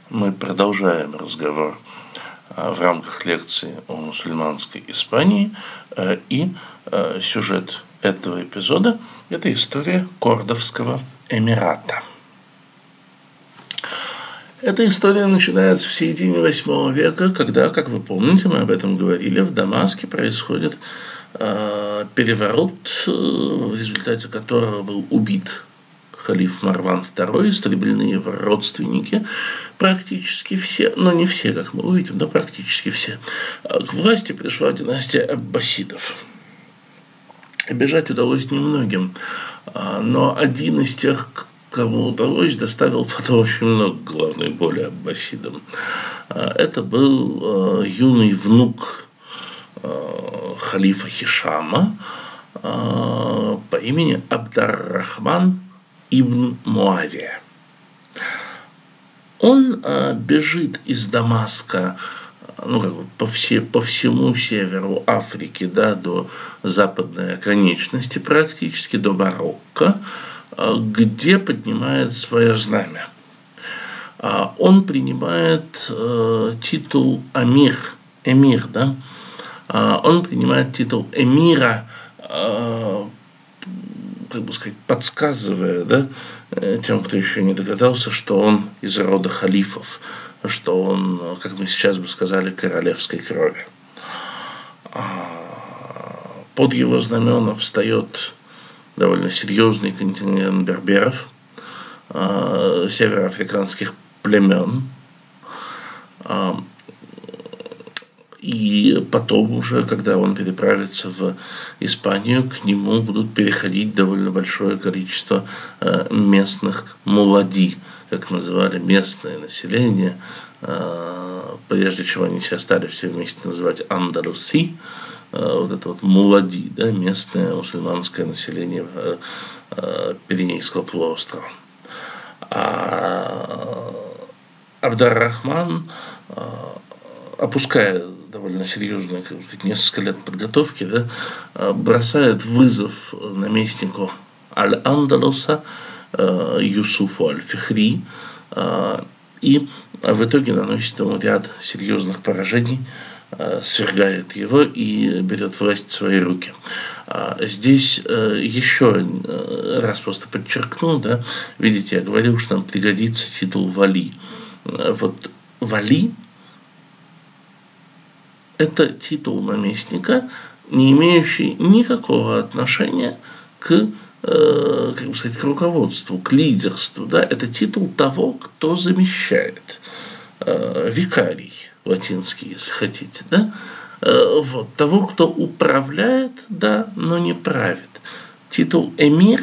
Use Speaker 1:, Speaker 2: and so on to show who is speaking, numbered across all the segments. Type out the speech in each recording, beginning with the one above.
Speaker 1: Мы продолжаем разговор в рамках лекции о мусульманской Испании, и сюжет этого эпизода – это история Кордовского эмирата. Эта история начинается в середине VIII века, когда, как вы помните, мы об этом говорили, в Дамаске происходит переворот, в результате которого был убит халиф Марван II, истреблены его родственники, практически все, но не все, как мы увидим, но практически все. К власти пришла династия аббасидов. Бежать удалось немногим, но один из тех, кому удалось, доставил потом очень много головной боли аббасидам. Это был юный внук халифа Хишама по имени Абдар-Рахман ибн Муавия. Он бежит из Дамаска по всему северу Африки, до западной оконечности, практически до Марокко, где поднимает свое знамя. Он принимает титул эмир, он принимает титул эмира, подсказывая, тем, кто еще не догадался, что он из рода халифов, что он, как мы сейчас бы сказали, королевской крови. Под его знамена встает довольно серьезный контингент берберов, североафриканских племен. И потом уже, когда он переправится в Испанию, к нему будут переходить довольно большое количество местных мулади, как называли местное население, прежде чем они себя стали все вместе называть Андалуси, вот это вот мулади, местное мусульманское население Пиренейского полуострова. Абдар-Рахман, опуская довольно серьезные, несколько лет подготовки, бросает вызов наместнику Аль-Андалуса Юсуфу Аль-Фихри и в итоге наносит ему ряд серьезных поражений, свергает его и берет власть в свои руки. Здесь еще раз просто подчеркну, видите, я говорил, что нам пригодится титул вали. Вот вали – это титул наместника, не имеющий никакого отношения к руководству, к лидерству. Это титул того, кто замещает. Викарий латинский, если хотите. Того, кто управляет, но не правит. Титул амир,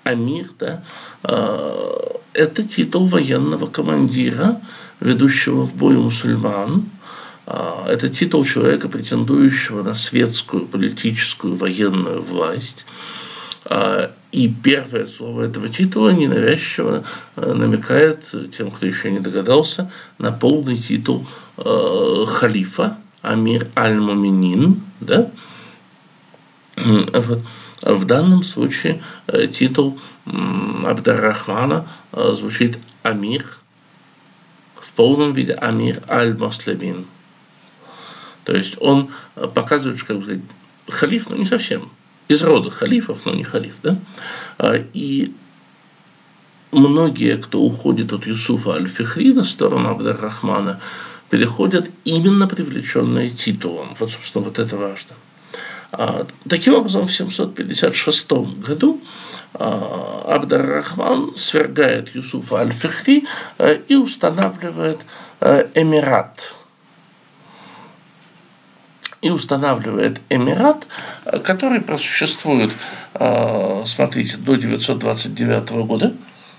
Speaker 1: это титул военного командира, ведущего в бой мусульман. Это титул человека, претендующего на светскую, политическую, военную власть. И первое слово этого титула ненавязчиво намекает тем, кто еще не догадался, на полный титул халифа, амир аль-Муминин. В данном случае титул Абдар-Рахмана звучит амир, в полном виде амир аль-Муслимин. То есть он показывает, что халиф, но не совсем, из рода халифов, но не халиф. И многие, кто уходит от Юсуфа Аль-Фихри на сторону Абдар-Рахмана, переходят именно привлеченные титулом. Собственно, это важно. Таким образом, в 756 году Абдар-Рахман свергает Юсуфа Аль-Фихри и устанавливает эмират. Который просуществует, смотрите, до 929 года.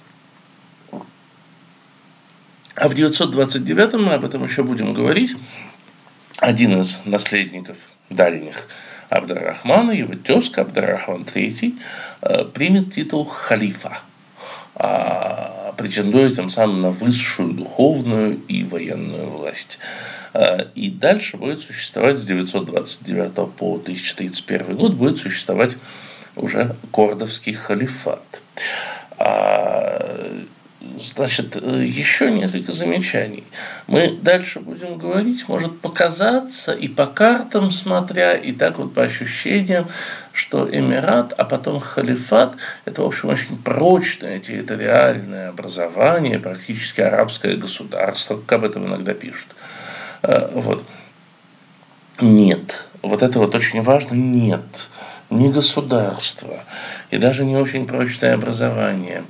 Speaker 1: А в 929 мы об этом еще будем говорить. Один из наследников дальних Абдар-Рахмана, его тезка Абдар-Рахман III, примет титул халифа, претендуя тем самым на высшую духовную и военную власть. И дальше будет существовать с 929 по 1031 год будет существовать уже Кордовский халифат. Значит, еще несколько замечаний. Мы дальше будем говорить, может показаться и по картам смотря, и так вот по ощущениям, что эмират, а потом халифат – это, в общем, очень прочное территориальное образование, практически арабское государство, как об этом иногда пишут. Вот. Нет. Вот это вот очень важно. Нет. Не государство. И даже не очень прочное образование.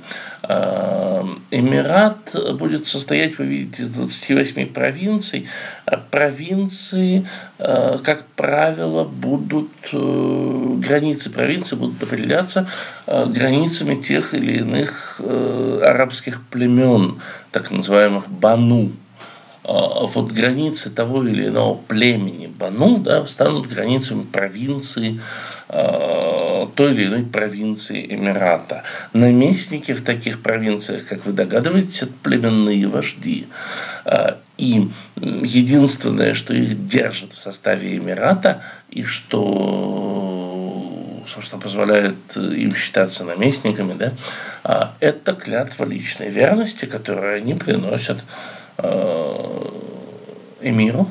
Speaker 1: Эмират будет состоять, вы видите, из 28 провинций. Провинции, как правило, границы провинции будут определяться границами тех или иных арабских племен, так называемых бану. Вот границы того или иного племени бану, да, станут границами провинции, той или иной провинции Эмирата. Наместники в таких провинциях, как вы догадываетесь, это племенные вожди. И единственное, что их держит в составе Эмирата, и что, собственно, позволяет им считаться наместниками, да, это клятва личной верности, которую они приносят эмиру.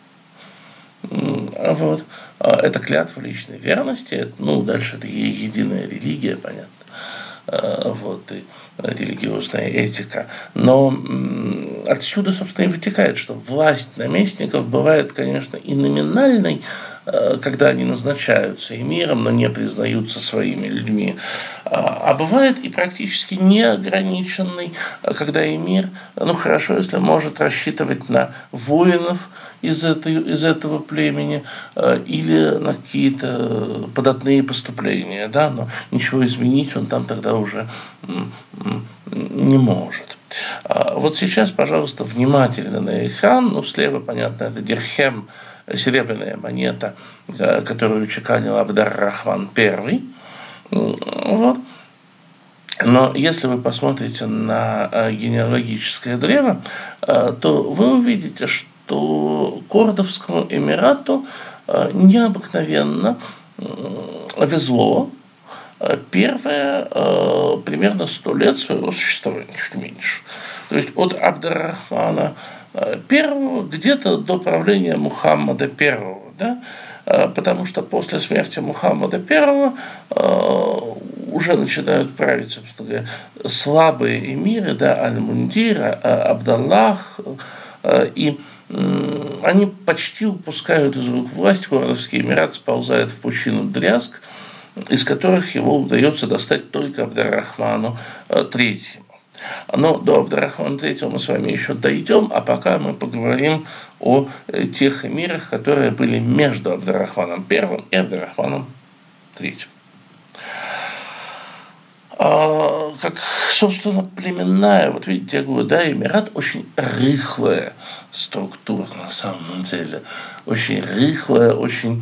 Speaker 1: Вот. Это клятва личной верности, ну, дальше это единая религия, понятно, вот, и религиозная этика. Но отсюда, собственно, и вытекает, что власть наместников бывает, конечно, и номинальной, когда они назначаются эмиром, но не признаются своими людьми, а бывает и практически неограниченный, когда эмир, ну хорошо, если может рассчитывать на воинов из этого племени или на какие-то податные поступления, да, но ничего изменить он там тогда уже не может. Вот сейчас, пожалуйста, внимательно на экран. Ну, слева, понятно, это дирхем, серебряная монета, которую чеканил Абд-ар-Рахман I. Вот. Но если вы посмотрите на генеалогическое древо, то вы увидите, что Кордовскому эмирату необыкновенно везло первые примерно 100 лет своего существования, чуть меньше. То есть от Абд-ар-Рахмана I где-то до правления Мухаммада I, да, потому что после смерти Мухаммада I уже начинают править, собственно говоря, слабые эмиры, да, Аль-Мундир, Абдаллах, и они почти упускают из рук власть, Кордовский эмират сползает в пучину дрязг, из которых его удается достать только Абд-ар-Рахману III. Но до Абд-ар-Рахмана III мы с вами еще дойдем, а пока мы поговорим о тех эмирах, которые были между Абд-ар-Рахманом I и Абд-ар-Рахманом III. Как, собственно, племенная, вот видите, я говорю, да, эмират очень рыхлая структура на самом деле, очень рыхлая, очень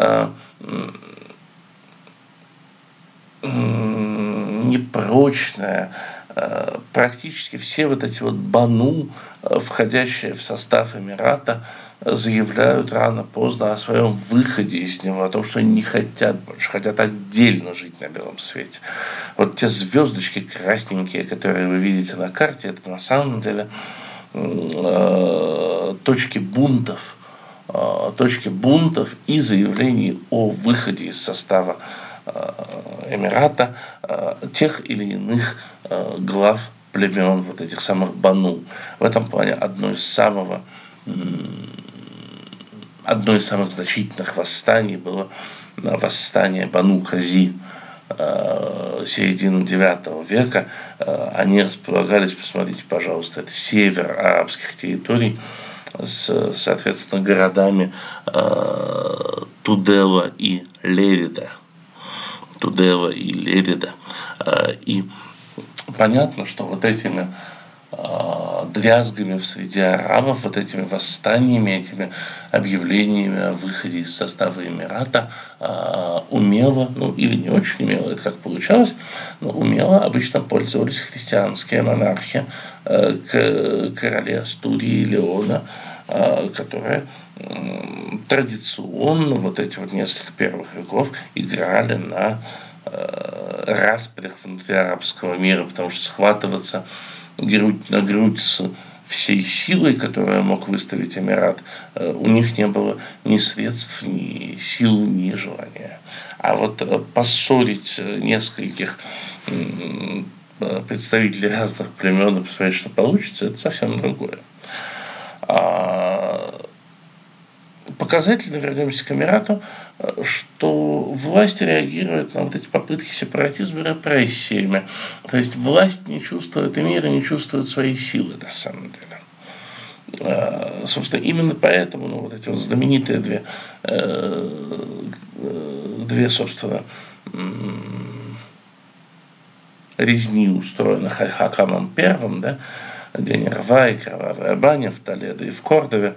Speaker 1: непрочная. Практически все вот эти вот бану, входящие в состав эмирата, заявляют рано-поздно о своем выходе из него, о том, что они не хотят больше, хотят отдельно жить на белом свете. Вот те звездочки красненькие, которые вы видите на карте, это на самом деле точки бунтов и заявлений о выходе из состава эмирата тех или иных глав племен, вот этих самых бану. В этом плане одно из самых значительных восстаний было восстание Бану Кази середины IX века. Они располагались, посмотрите, пожалуйста, это север арабских территорий, с, соответственно, городами Тудела и Лерида. И понятно, что вот этими дрязгами в среде арабов, вот этими восстаниями, этими объявлениями о выходе из состава эмирата умело, ну или не очень умело, это как получалось, но умело обычно пользовались христианские монархи, короли Астурии и Леона, которые традиционно вот эти вот несколько первых веков играли на распрях внутри арабского мира, потому что схватываться грудь на грудь с всей силой, которую мог выставить Эмират, у них не было ни средств, ни сил, ни желания. А вот поссорить нескольких представителей разных племен и посмотреть, что получится, это совсем другое. Показательно, вернемся к Эмирату, что власть реагирует на вот эти попытки сепаратизма и репрессиями. То есть власть не чувствует, эмиры не чувствуют своей силы на самом деле. Собственно, именно поэтому вот эти вот знаменитые две, собственно, резни, устроенных Аль-Хакамом I, да, день рва и кровавая баня в Толедо и в Кордове,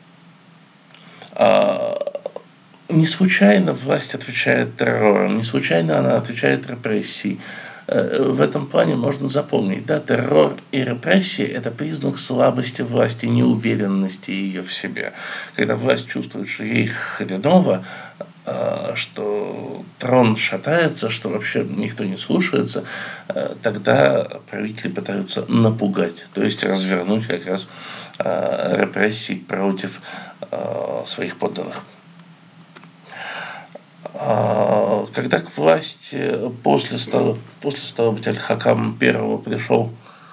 Speaker 1: не случайно власть отвечает террором, не случайно она отвечает репрессией. В этом плане можно запомнить, да, террор и репрессии – это признак слабости власти, неуверенности ее в себе. Когда власть чувствует, что ей хреново, что трон шатается, что вообще никто не слушается, тогда правители пытаются напугать, то есть развернуть как раз репрессий против своих подданных. Когда к власти после стало быть Аль-Хакамом I пришел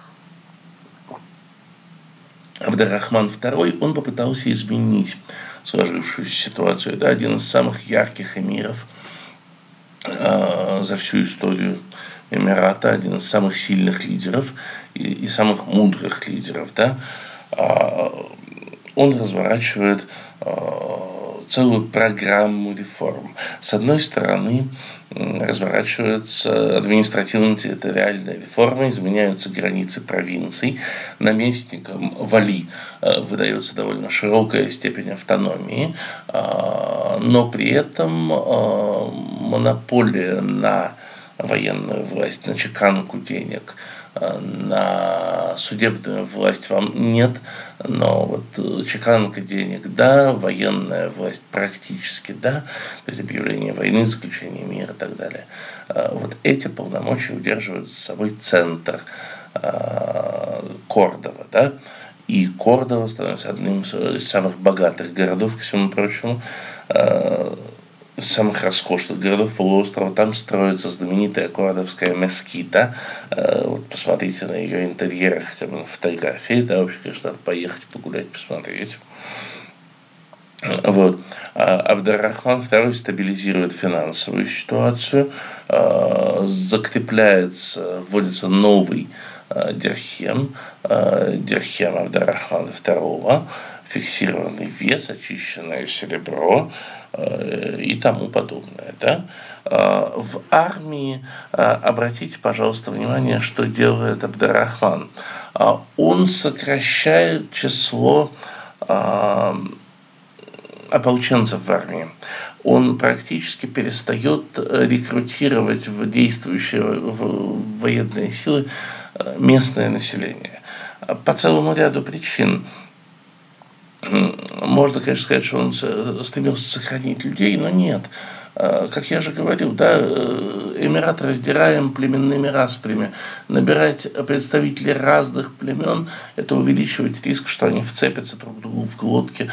Speaker 1: Абд-ар-Рахман II, он попытался изменить сложившуюся ситуацию. Это один из самых ярких эмиров за всю историю Эмирата, один из самых сильных лидеров и самых мудрых лидеров. Да? Он разворачивает целую программу реформ. С одной стороны, разворачивается административно-территориальная реформа, изменяются границы провинций, наместникам вали выдается довольно широкая степень автономии, но при этом монополия на военную власть, на чеканку денег, на судебную власть вам нет, но вот чеканка денег да, военная власть практически да, то есть объявление войны, заключение мира и так далее. Вот эти полномочия удерживают за собой центр Кордова, да, и Кордова становится одним из самых богатых городов, ко всему прочему, самых роскошных городов полуострова. Там строится знаменитая кордовская мескита. Вот посмотрите на ее интерьеры, хотя бы на фотографии. Да, вообще, конечно, надо поехать погулять, посмотреть. Вот. Абд-ар-Рахман II стабилизирует финансовую ситуацию, закрепляется, вводится новый дирхем Абд-ар-Рахмана II, фиксированный вес, очищенное серебро и тому подобное. Да? В армии обратите, пожалуйста, внимание, что делает Абд-ар-Рахман. Он сокращает число ополченцев в армии. Он практически перестает рекрутировать в действующие военные силы местное население. По целому ряду причин. Можно, конечно, сказать, что он стремился сохранить людей, но нет. Как я же говорил, да, Эмират раздираем племенными распрями. Набирать представителей разных племен – это увеличивать риск, что они вцепятся друг другу в глотки,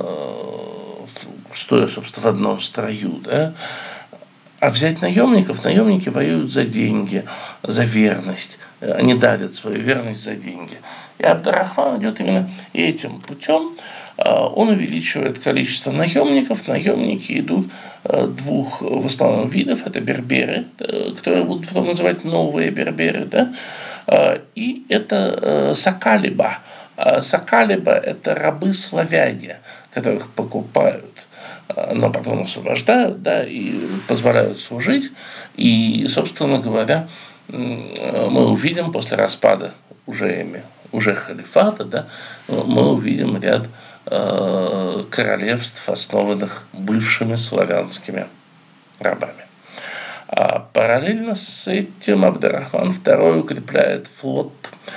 Speaker 1: стоя, собственно, в одном строю. Да? А взять наемников, наемники воюют за деньги, за верность. Они дарят свою верность за деньги. И Абд-ар-Рахман идет именно этим путем. Он увеличивает количество наемников. Наемники идут двух в основном видов. Это берберы, которые будут потом называть новые берберы. Да? И это сакалиба. Сакалиба – это рабы-славяне, которых покупают, но потом освобождают, да, и позволяют служить. И, собственно говоря, мы увидим после распада уже халифата, да, мы увидим ряд королевств, основанных бывшими славянскими рабами. А параллельно с этим Абд-ар-Рахман II укрепляет флот,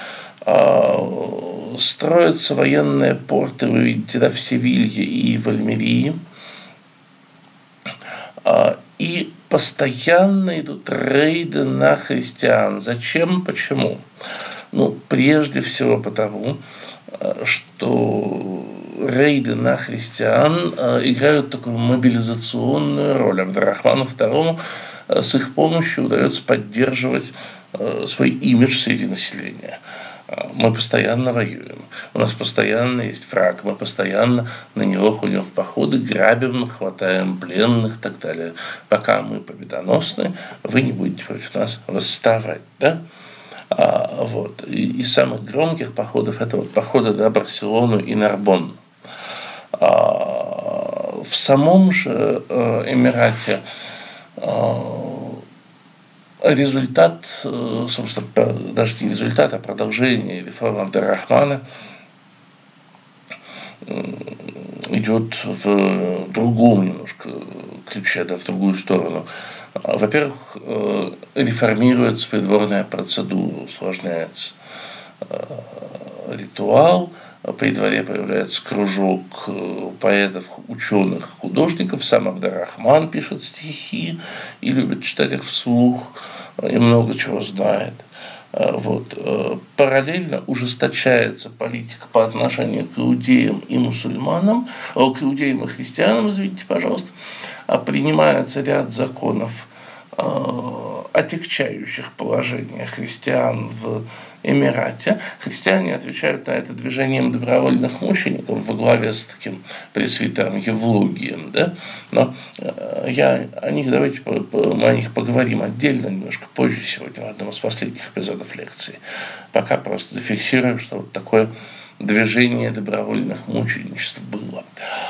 Speaker 1: строятся военные порты, вы видите, да, в Севилье и в Альмерии. И постоянно идут рейды на христиан. Зачем? Почему? Ну, прежде всего потому, что рейды на христиан играют такую мобилизационную роль. Абдурахману II с их помощью удается поддерживать свой имидж среди населения. Мы постоянно воюем, у нас постоянно есть враг, мы постоянно на него ходим в походы, грабим, хватаем пленных и так далее. Пока мы победоносны, вы не будете против нас восставать, да? Вот. И из самых громких походов это вот походы на Барселону и Нарбонну. В самом же Эмирате результат, собственно, даже не результат, а продолжение реформы Абдурахмана идет в другом немножко ключе, да, в другую сторону. Во-первых, реформируется придворная процедура, усложняется ритуал, при дворе появляется кружок поэтов, ученых, художников, сам Абдурахман пишет стихи и любит читать их вслух, и много чего знает. Вот. Параллельно ужесточается политика по отношению к иудеям и мусульманам, к иудеям и христианам, извините, пожалуйста, принимается ряд законов, отягчающих положение христиан в Эмирате. Христиане отвечают на это движением добровольных мучеников во главе с таким пресвитером Евлогием. Да? Но давайте мы о них поговорим отдельно, немножко позже сегодня, в одном из последних эпизодов лекции. Пока просто зафиксируем, что вот такое движение добровольных мученичеств было.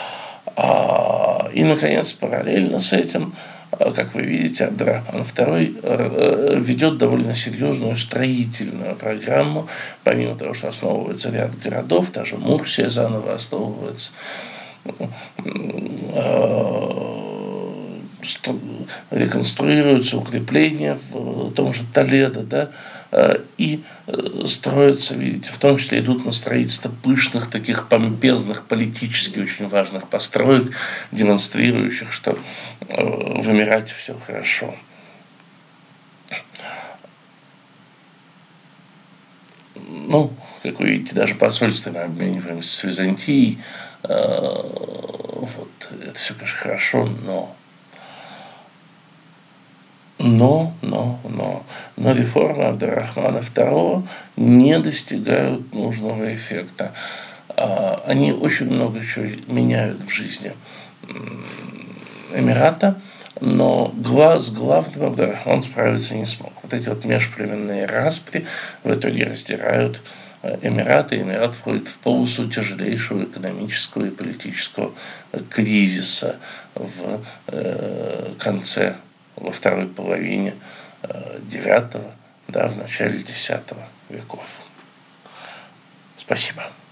Speaker 1: И, наконец, параллельно с этим, как вы видите, Абдурахман II ведет довольно серьезную строительную программу. Помимо того, что основывается ряд городов, даже Мурсия заново основывается, реконструируются укрепления в том же Толедо, да, и строятся, видите, в том числе идут на строительство пышных, таких помпезных, политически очень важных построек, демонстрирующих, что в Эмирате все хорошо. Ну, как вы видите, даже посольствами обмениваемся с Византией. Вот, это все, конечно, хорошо, но реформы Абдурахмана II не достигают нужного эффекта. Они очень много чего меняют в жизни Эмирата, но с главным Абдурахман справиться не смог. Вот эти вот межплеменные распри в итоге раздирают Эмират, и Эмират входит в полосу тяжелейшего экономического и политического кризиса во второй половине IX, да, в начале X веков. Спасибо.